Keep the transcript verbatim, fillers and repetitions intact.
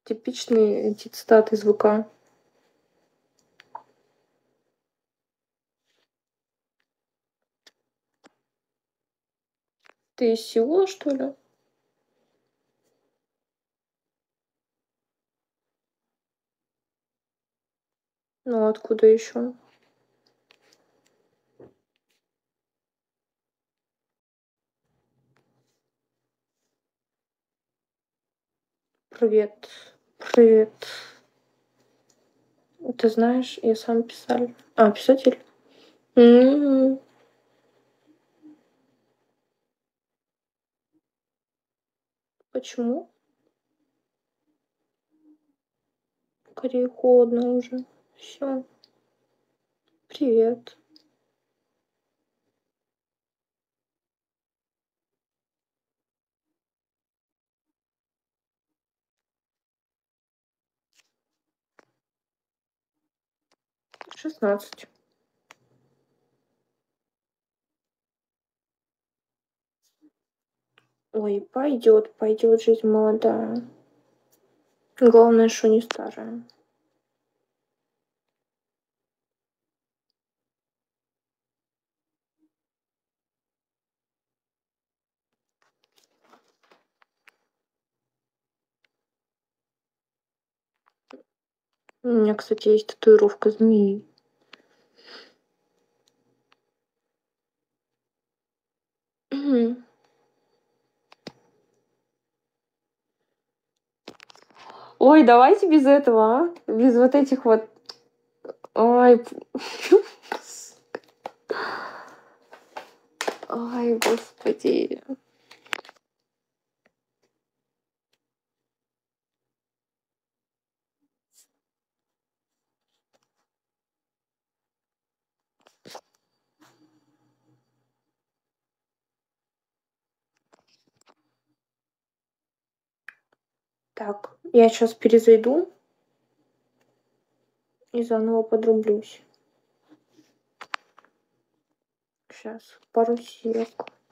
Типичные эти цитаты из ВК. Ты из Сеула, что ли? Ну, откуда еще? Привет. Привет. Ты знаешь, я сам писаль. А, писатель? М. Почему? В Корее холодно уже. Всё. Привет. шестнадцать. Ой, пойдёт, пойдёт, жизнь молодая. Главное, что не старая. У меня, кстати, есть татуировка змеи. Мгм. Ой, давайте без этого, а? Без вот этих вот. Ой, п Ой, господи. Так, я сейчас перезайду и заново подрублюсь. Щас, пару сек.